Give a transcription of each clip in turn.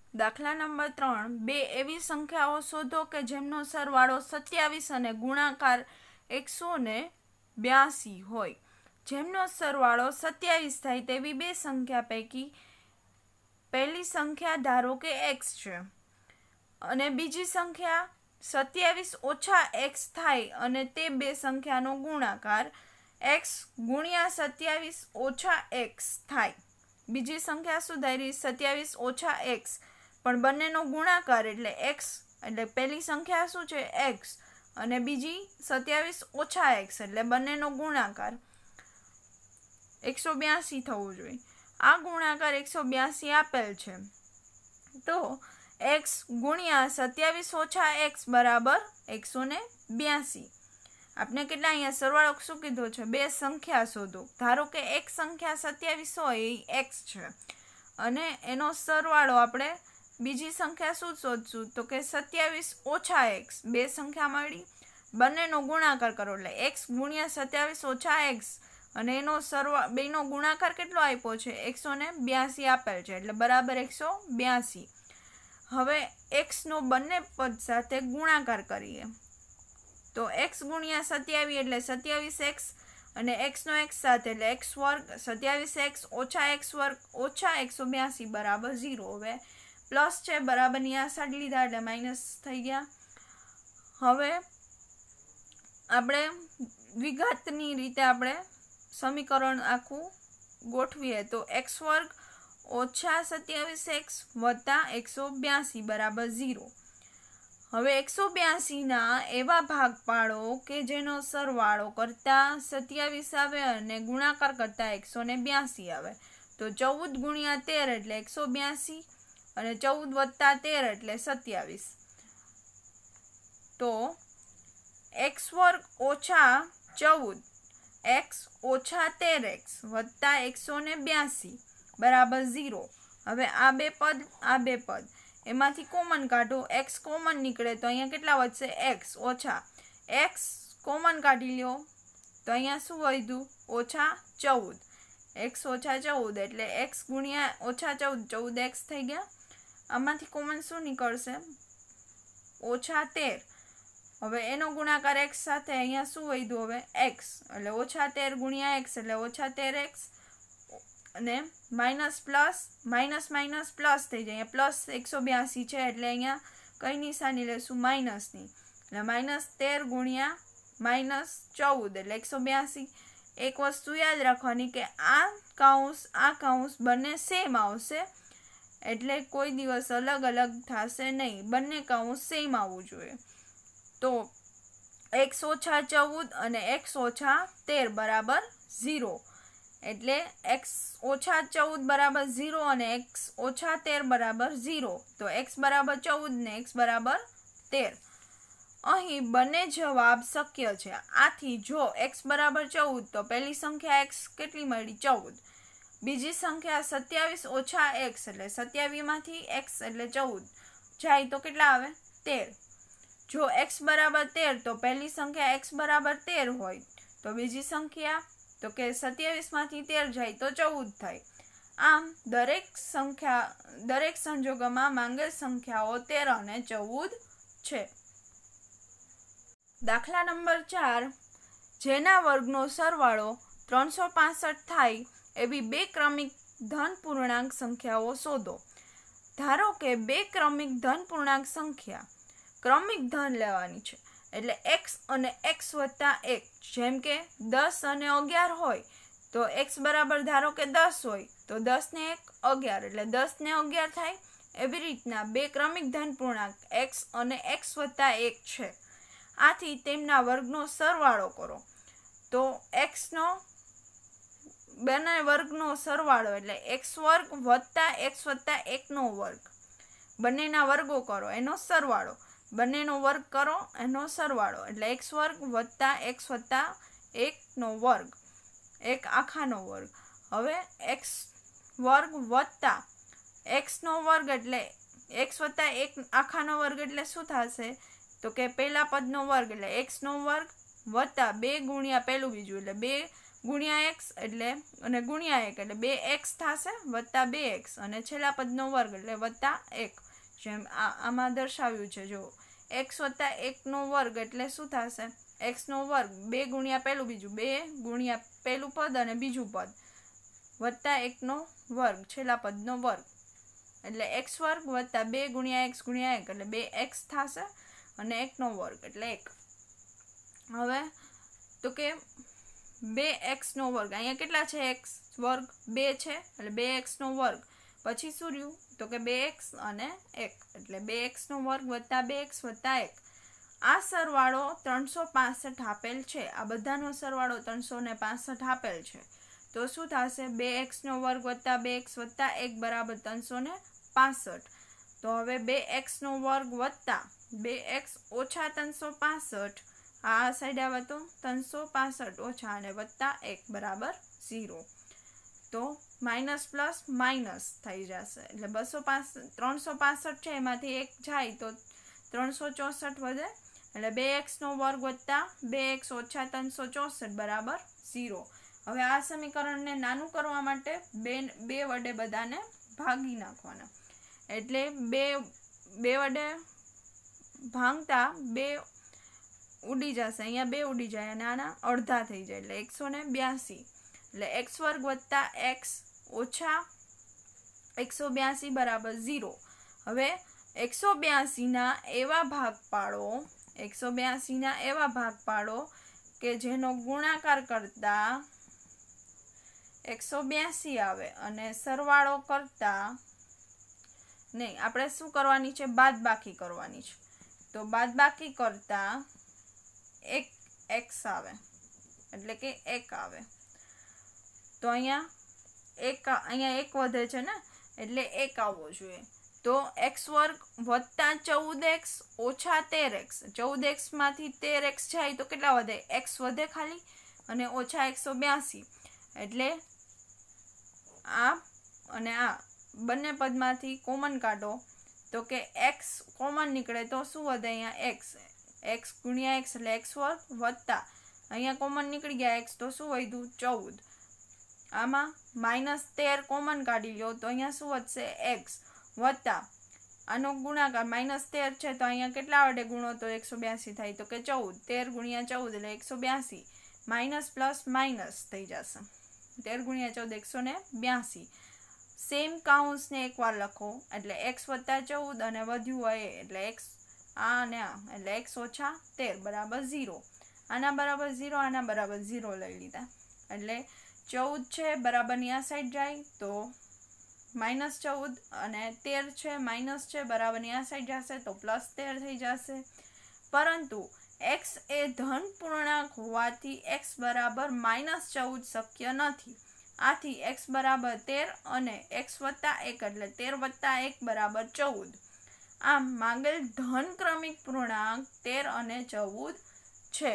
દાખલા નંબર 3 બે એવી સંખ્યાઓ શોધો કે જેમનો સરવાળો 27 અને ગુણાકાર 182 હોય. જેમનો સરવાળો 27 થાય તેવી બે સંખ્યા પૈકી પહેલી સંખ્યા ધારો કે x છે અને બીજી સંખ્યા 27 ઓછા x થાય અને તે બે સંખ્યાનો ગુણાકાર x ગુણ્યા 27 ઓછા x થાય. બીજી સંખ્યા શું ધારી? 27 ઓછા x, પણ બંનેનો ગુણાકાર એટલે x, એટલે પહેલી સંખ્યા શું છે? x, અને બીજી 27 ઓછા x, એટલે બંનેનો ગુણાકાર 182 થવો જોઈએ. આ ગુણાકાર 182 આપેલ છે, તો x ગુણ્યા 27 ઓછા x બરાબર 182. આપણે કેટલા અહીંયા સરવાળો શું કીધો છે? બે સંખ્યા શોધો. ધારો કે એક સંખ્યા 27 હોય એ x છે અને એનો સરવાળો આપણે બીજી સંખ્યા શું શોધશું? તો કે 27 ઓછા x. બે સંખ્યા મળી, બંનેનો ગુણાકાર કરો એટલે x ગુણ્યા 27 ઓછા x, અને એનો બેનો ગુણાકાર કેટલો આપ્યો છે? 182 આપેલ છે, એટલે બરાબર 182. હવે x નો બંને પદ સાથે ગુણાકાર કરીએ તો x ગુણ્યા 27 એટલે 27x, અને x નો x સાથે એટલે x વર્ગ, 27x ઓછા x વર્ગ ઓછા 182 બરાબર 0. હવે પ્લસ છે બરાબરની આ સાઈડ લીધા એટલે માઇનસ થઈ ગયા. હવે આપણે વિઘાતની રીતે આપણે સમીકરણ આખું ગોઠવીએ તો x વર્ગ ઓછા 27x વત્તા 182 બરાબર 0. હવે 182ના એવા ભાગ પાડો કે જેનો સરવાળો કરતા 27 આવે અને ગુણાકાર કરતા 182 આવે. તો 14 ગુણ્યા 13 એટલે 182 અને 14 વત્તા 13 એટલે 27. તો x વર્ગ ઓછા 14 x ઓછા 13x વત્તા 182 બરાબર 0. હવે આ બે પદ એમાંથી કોમન કાઢો. x કોમન નીકળે તો અહીંયા કેટલા વધશે? x ઓછા x કોમન કાઢી લ્યો તો અહીંયા શું વધ્યું? ઓછા 14. x ઓછા 14 એટલે x ગુણ્યા ઓછા 14 14x થઈ ગયા. આમાંથી કોમન શું નીકળશે? ઓછા 13. હવે એનો ગુણાકાર x સાથે અહીંયા શું વધ્યું? હવે x, એટલે ઓછા 13 ગુણ્યા x એટલે ઓછા 13x, અને minus plus minus minus plus થઈ જાય. પ્લસ 182 છે એટલે અહીંયા કઈ નિશાની લેશું? માઇનસની. એટલે માઇનસ 13 ગુણ્યા માઇનસ 14 એટલે 182. એક વસ્તુ યાદ રાખવાની કે આ કૌંસ બંને સેમ આવશે, એટલે કોઈ દિવસ અલગ અલગ થશે નહીં, બંને કૌંસ સેમ આવવું જોઈએ. તો x ઓછા 14 અને x ઓછા 13 બરાબર 0. એટલે x ઓછા 14 બરાબર 0 અને x ઓછા 13 બરાબર 0. તો x બરાબર 14 ને x બરાબર 13. અહીં બંને જવાબ શક્ય છે. આથી જો x બરાબર 14 તો પહેલી સંખ્યા x કેટલી મળી? 14. બીજી સંખ્યા 27 ઓછા x એટલે 27 માંથી x એટલે 14 જાય તો કેટલા આવે? 13. જો x બરાબર 13 તો પહેલી સંખ્યા x બરાબર 13 હોય તો બીજી સંખ્યા તો કે 27 માંથી 13 જાય તો 14 થાય. આમ દરેક સંજોગોમાં માંગેલ સંખ્યાઓ 13 અને 14 છે. દાખલા નંબર 4 જેના વર્ગનો સરવાળો 365 થાય એવી બે ક્રમિક ધન પૂર્ણાંક સંખ્યાઓ શોધો. ધારો કે બે ક્રમિક ધન પૂર્ણાંક સંખ્યા ક્રમિક ધન લેવાની છે, એટલે x અને x વત્તા 1. જેમ કે 10 અને 11 હોય તો x બરાબર ધારો કે 10 હોય તો 10 ને 1 11 એટલે 10 ને 11 થાય. એવી રીતના બે ક્રમિક ધન પૂર્ણાંક x અને x વત્તા 1 છે. આથી તેમના વર્ગનો સરવાળો કરો તો બંને વર્ગનો સરવાળો એટલે x વર્ગ વત્તા x વત્તા 1 નો વર્ગ. બંનેના વર્ગો કરો એનો સરવાળો, બંનેનો વર્ગ કરો એનો સરવાળો એટલે x વર્ગ વત્તા x વત્તા 1 નો વર્ગ, 1 આખાનો વર્ગ. હવે x વર્ગ વત્તા x નો વર્ગ એટલે x વત્તા 1 આખાનો વર્ગ એટલે શું થશે? તો કે પહેલા પદનો વર્ગ એટલે x નો વર્ગ વત્તા 2 ગુણ્યા પહેલું બીજું એટલે 2 ગુણ્યા એક્સ એટલે અને ગુણ્યા 1 એટલે 2x થશે વત્તા 2x અને છેલ્લા પદનો વર્ગ એટલે વત્તા 1, જેમ આમાં દર્શાવ્યું છે. જો x વત્તા 1 નો વર્ગ એટલે શું થશે? x નો વર્ગ 2 ગુણ્યા પહેલું બીજું 2 ગુણ્યા પહેલું પદ અને બીજું પદ વત્તા 1 નો વર્ગ છેલ્લા પદનો વર્ગ એટલે x વર્ગ વત્તા 2 ગુણ્યા x ગુણ્યા 1 એટલે 2x થશે અને 1 નો વર્ગ એટલે 1. હવે તો કે 2x નો વર્ગ અહીંયા કેટલા છે? x વર્ગ 2 છે એટલે 2x નો વર્ગ પછી શું રહ્યું? તો કે 2x અને 1 એટલે 2x નો વર્ગ વત્તા 2x વત્તા 1. આ સરવાળો 365 આપેલ છે. આ બધાનો સરવાળો 365 આપેલ છે. તો શું થશે? 2x નો વર્ગ વત્તા 2x વત્તા 1 બરાબર 365. તો હવે 2x નો વર્ગ વત્તા 2x ઓછા 365 આ સાઈડ આવે તો 365 ઓછા અને વત્તા 1 બરાબર 0. તો માઇનસ પ્લસ માઇનસ થઈ જશે એટલે 365 છે એમાંથી 1 જાય તો 364 વધે એટલે 2x નો વર્ગ વત્તા 2x ઓછા 364 બરાબર 0. હવે આ સમીકરણને નાનું કરવા માટે 2 વડે બધાને ભાગી નાખવાના એટલે 2 વડે ભાંગતા 2 ઉડી જશે. અહીંયા 2 ઉડી જાય અને આના અડધા થઈ જાય એટલે 182 એટલે x વર્ગ વત્તા x ઓછા 182 બરાબર 0. હવે 182 ના એવા ભાગ પાડો કે જેનો ગુણાકાર કરતા 182 આવે અને સરવાળો કરતા નહીં, આપણે શું કરવાની છે? બાદબાકી કરવાની છે. તો બાદબાકી કરતા 1x આવે એટલે કે 1 આવે. તો અહીંયા 1 વધે છે ને એટલે 1 આવવો જોઈએ. તો x વર્ગ વત્તા 14x ઓછા 13x 14x માંથી 13x જાય તો કેટલા વધે? x વધે ખાલી અને ઓછા 182 એટલે આ અને આ બંને પદમાંથી કોમન કાઢો તો કે x કોમન નીકળે તો શું વધે? અહીંયા x ગુણ્યા x એટલે x વર્ગ વત્તા અહીંયા કોમન નીકળી ગયા x તો શું વધ્યું? 14. આમાં -13 કોમન કાઢી લો તો અહીંયા શું વધશે? x વત્તા આનો ગુણાકાર -13 છે તો અહીંયા કેટલા વડે ગુણો તો 182 થાય તો કે 14. 13 ગુણ્યા 14 એટલે 182 માઇનસ પ્લસ માઇનસ થઈ જશે. 13 ગુણ્યા 14 182. સેમ કાઉન્સને એકવાર લખો એટલે x વત્તા 14 અને વધ્યું હોય એટલે x આ અને આ એટલે x ઓછા 13 બરાબર 0. આના બરાબર 0 આના બરાબર 0 લઈ લીધા એટલે 14 છે બરાબરની આ સાઈડ જાય તો -14 અને 13 છે માઇનસ છે બરાબરની આ સાઈડ જશે તો +13 થઈ જશે. પરંતુ x એ ધન પૂર્ણાંક હોવાથી x બરાબર -14 શક્ય નથી. આથી x બરાબર 13 અને x વત્તા 1 એટલે 13 વત્તા 1 બરાબર 14. આમ માંગેલ ધન ક્રમિક પૂર્ણાંક 13 અને 14 છે.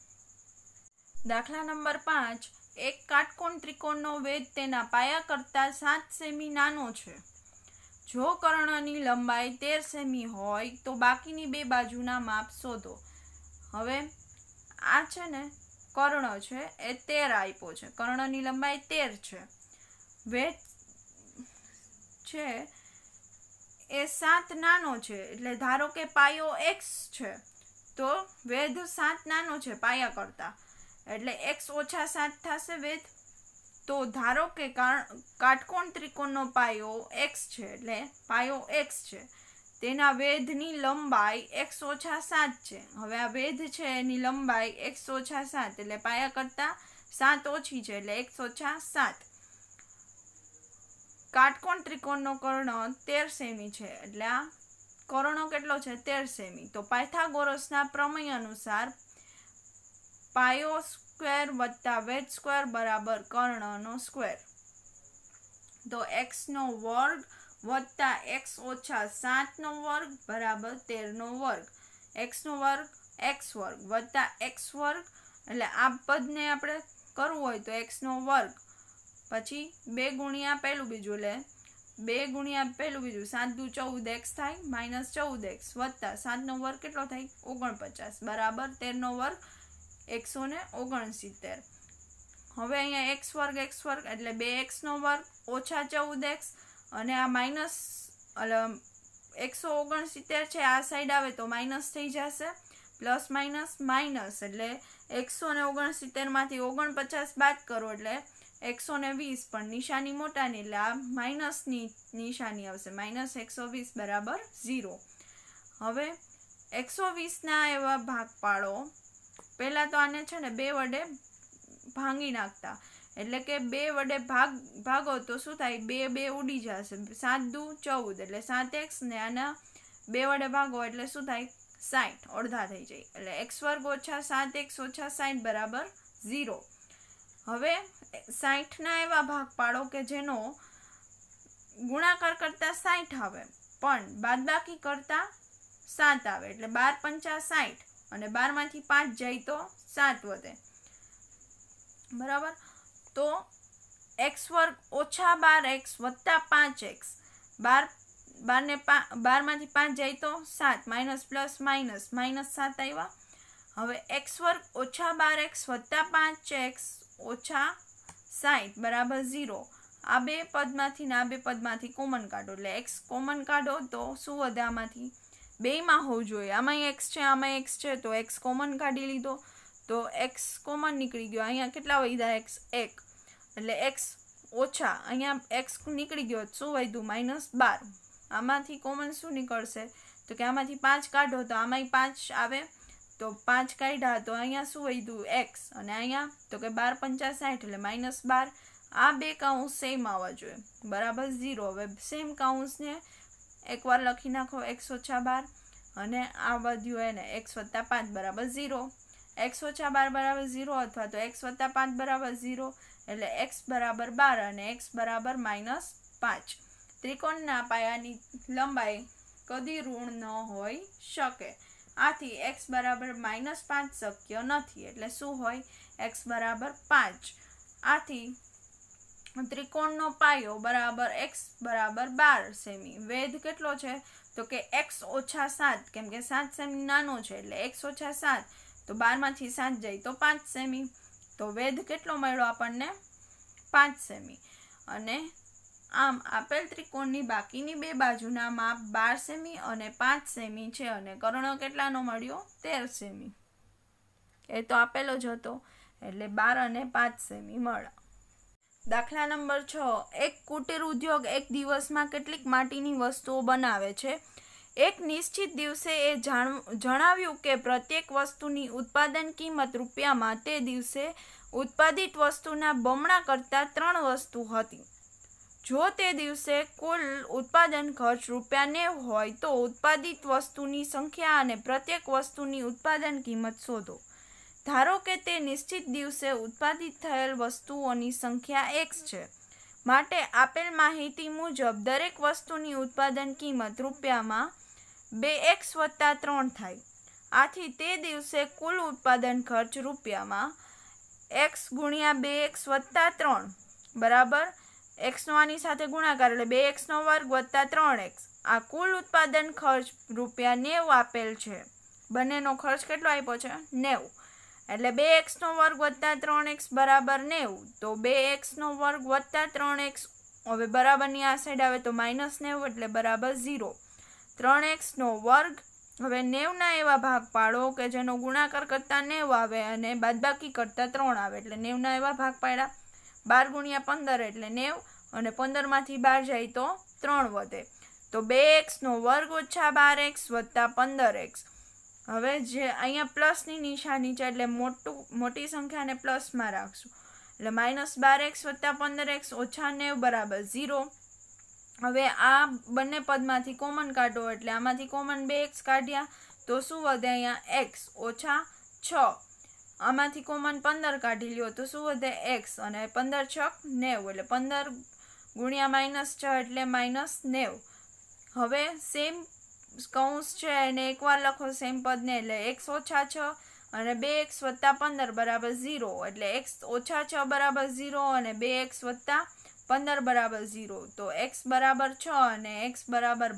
દાખલા નંબર 5. એક કાટકોણ ત્રિકોણનો વેધ તેના પાયા કરતાં 7 સેમી નાનો છે. જો કર્ણની લંબાઈ 13 સેમી હોય તો બાકીની બે બાજુના માપ શોધો. હવે આ છે ને કર્ણ છે એ 13 આપ્યો છે. કર્ણની લંબાઈ 13 છે. વેધ છે એ 7 નાનો છે એટલે ધારો કે પાયો x છે તો વેધ 7 નાનો છે પાયા કરતા એટલે x ઓછા 7 થશે વેધ. તો ધારો કે કાટકોણ ત્રિકોણનો પાયો x છે એટલે પાયો x છે તેના વેધની લંબાઈ x ઓછા 7 છે. હવે આ વેધ છે એની લંબાઈ x ઓછા 7 એટલે પાયા કરતા 7 ઓછી છે એટલે x ઓછા 7. કાટકોણ ત્રિકોણનો કર્ણ 13 સેમી છે એટલે આ કર્ણ કેટલો છે? 13 સેમી. તો પાયથાગોરસના પ્રમેય અનુસાર પાયો સ્ક્વેર વત્તા વેધ સ્ક્વેર બરાબર કર્ણનો સ્ક્વેર. તો x નો વર્ગ વત્તા x ઓછા 7 નો વર્ગ બરાબર 13 નો વર્ગ. x નો વર્ગ x વર્ગ વત્તા x વર્ગ એટલે આ પદને આપણે કરવું હોય તો x નો વર્ગ પછી 2 ગુણ્યા પહેલું બીજું એટલે 2 ગુણ્યા પહેલું બીજું 7 દુ 14x થાય -14x વત્તા 7 નો વર્ગ કેટલો થાય? 49 બરાબર 13 નો વર્ગ 169. હવે અહીંયા x વર્ગ એટલે 2x નો વર્ગ ઓછા 14x અને આ માઇનસ 169 છે, આ સાઈડ આવે તો માઇનસ થઈ જશે, પ્લસ માઇનસ માઇનસ એટલે 169 માંથી 49 બાદ કરો એટલે 120, પણ નિશાની મોટાની એટલે આ માઇનસની નિશાની આવશે, માઇનસ 120 બરાબર 0. હવે 120ના એવા ભાગ પાડો. પહેલા તો આને છે ને 2 વડે ભાંગી નાખતા, એટલે કે 2 વડે ભાગો તો શું થાય, 2 ઉડી જશે, 7 દુ 14 એટલે 7x ને આના 2 વડે ભાગો એટલે શું થાય 60, અડધા થઈ જાય, એટલે x વર્ગ ઓછા 7x ઓછા 60 બરાબર 0. હવે 60ના એવા ભાગ પાડો કે જેનો ગુણાકાર કરતા 60 આવે પણ બાદબાકી કરતા 7 આવે, એટલે 12 પંચા 60 અને 12 માંથી 5 જાય તો 7 વધે, બરાબર. તો x વર્ગ ઓછા 12x વત્તા 5x, 12 માંથી 5 જાય તો 7, માઇનસ પ્લસ માઇનસ 7 આવ્યા. હવે x વર્ગ ઓછા 12x વત્તા 5x ઓછા 60 બરાબર 0. આ બે પદમાંથી ને આ બે પદમાંથી કોમન કાઢો, એટલે x કોમન કાઢો તો શું વધે, આમાંથી બેયમાં હોવું જોઈએ, આમાં x છે આમાં x છે તો x કોમન કાઢી લીધો તો x કોમન નીકળી ગયો. અહીંયા કેટલા વધ્યા x 1, એટલે x ઓછા અહીંયા x નીકળી ગયો, શું વધ્યું -12. આમાંથી કોમન શું નીકળશે તો કે આમાંથી 5 કાઢો તો આમાંય 5 આવે તો 5 કાઢ્યા તો અહીંયા શું વધ્યું x, અને અહીંયા તો કે 12 પંચા 60 એટલે -12. આ બે કાઉન્સ સેમ આવવા જોઈએ બરાબર 0. હવે સેમ કાઉન્સને એકવાર લખી નાખો x ઓછા 12 અને આ વધ્યું એને x વત્તા 5 બરાબર 0. x ઓછા 12 બરાબર 0 અથવા તો x વત્તા 5 બરાબર 0, એટલે x બરાબર 12 અને x બરાબર -5. ત્રિકોણના પાયાની લંબાઈ કદી ઋણ ન હોઈ શકે, આથી x બરાબર -5 શક્ય નથી, એટલે શું હોય x બરાબર 5. આથી ત્રિકોણનો પાયો બરાબર x બરાબર 12 સેમી. વેધ કેટલો છે તો કે x ઓછા 7, કેમ કે 7 સેમી નાનો છે એટલે x ઓછા 7 તો 12 માંથી 7 જાય તો 5 સેમી. તો વેધ કેટલો મળ્યો આપણને 5 સેમી. અને આમ આપેલ ત્રિકોણની બાકીની બે બાજુના માપ 12 સેમી અને 5 સેમી છે અને કર્ણ કેટલાનો મળ્યો 13 સેમી. એ તો આપેલો જ હતો એટલે 12 અને 5 સેમી મળ્યા. દાખલા નંબર 6. એક કુટીર ઉદ્યોગ એક દિવસમાં કેટલીક માટીની વસ્તુઓ બનાવે છે. એક નિશ્ચિત દિવસે એ જણાવ્યું કે પ્રત્યેક વસ્તુની ઉત્પાદન કિંમત રૂપિયામાં તે દિવસે ઉત્પાદિત વસ્તુના બમણા કરતાં 3 વસ્તુ હતી. જો તે દિવસે કુલ ઉત્પાદન ખર્ચ ₹90 હોય તો ઉત્પાદિત વસ્તુની સંખ્યા અને પ્રત્યેક વસ્તુની ઉત્પાદન કિંમત શોધો. ધારો કે તે નિશ્ચિત દિવસે ઉત્પાદિત થયેલ વસ્તુઓની સંખ્યા x છે, માટે આપેલ માહિતી મુજબ દરેક વસ્તુની ઉત્પાદન કિંમત રૂપિયામાં 2x વત્તા 3 થાય. આથી તે દિવસે કુલ ઉત્પાદન ખર્ચ રૂપિયામાં x ગુણ્યા 2x વત્તા 3 બરાબર x નો આની સાથે ગુણાકાર એટલે 2x નો વર્ગ વત્તા 3x. આ કુલ ઉત્પાદન ખર્ચ ₹90 આપેલ છે. બંનેનો ખર્ચ કેટલો આપ્યો છે 90, એટલે 2x નો વર્ગ વત્તા 3x બરાબર 90. તો 2x નો વર્ગ વત્તા 3x હવે બરાબરની આ સાઈડ આવે તો -90 એટલે બરાબર 0. 3x નો વર્ગ. હવે 90ના એવા ભાગ પાડો કે જેનો ગુણાકાર કરતા 90 આવે અને બાદબાકી કરતા 3 આવે, એટલે 90ના એવા ભાગ પાડ્યા. 12 ગુણ્યા 15 એટલે 90 અને 15 માંથી 12 જાય તો 3 વધે. તો 2x નો વર્ગ ઓછા 12x વત્તા 15x. હવે જે અહીંયા પ્લસની નિશાની છે એટલે મોટી સંખ્યાને પ્લસમાં રાખશું, એટલે -12x વત્તા 15x ઓછા 90 બરાબર 0. હવે આ બંને પદમાંથી કોમન કાઢો એટલે આમાંથી કોમન 2x કાઢ્યા તો શું વધે અહીંયા x ઓછા 6. આમાંથી કોમન 15 કાઢી લ્યો તો શું વધે x, અને 15 છક 90 એટલે 15 ગુણ્યા -6 એટલે -90. હવે સેમ કૌંસ છે એને એકવાર લખો સેમ પદને, એટલે x ઓછા 6 અને 2x વત્તા 15 બરાબર 0, એટલે x ઓછા 6 બરાબર 0 અને 2x વત્તા 15 બરાબર 0. તો x બરાબર 6 અને x બરાબર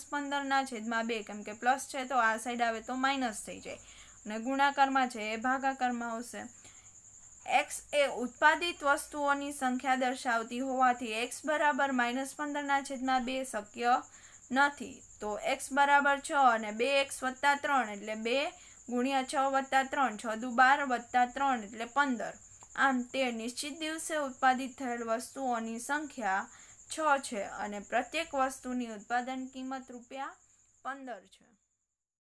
-15/2, કેમ કે પ્લસ છે તો આ સાઈડ આવે તો માઇનસ થઈ જાય અને ગુણાકારમાં છે એ ભાગાકારમાં આવશે. x એ ઉત્પાદિત વસ્તુઓની સંખ્યા દર્શાવતી હોવાથી x બરાબર -15/2 શક્ય નથી. તો x બરાબર 6 અને 2x + 3 એટલે 2 × 6 + 3, 6 દુ 12 + 3 એટલે 15. આમ તે નિશ્ચિત દિવસે ઉત્પાદિત થયેલ વસ્તુઓની સંખ્યા 6 છે અને પ્રત્યેક વસ્તુની ઉત્પાદન કિંમત રૂપિયા 15 છે.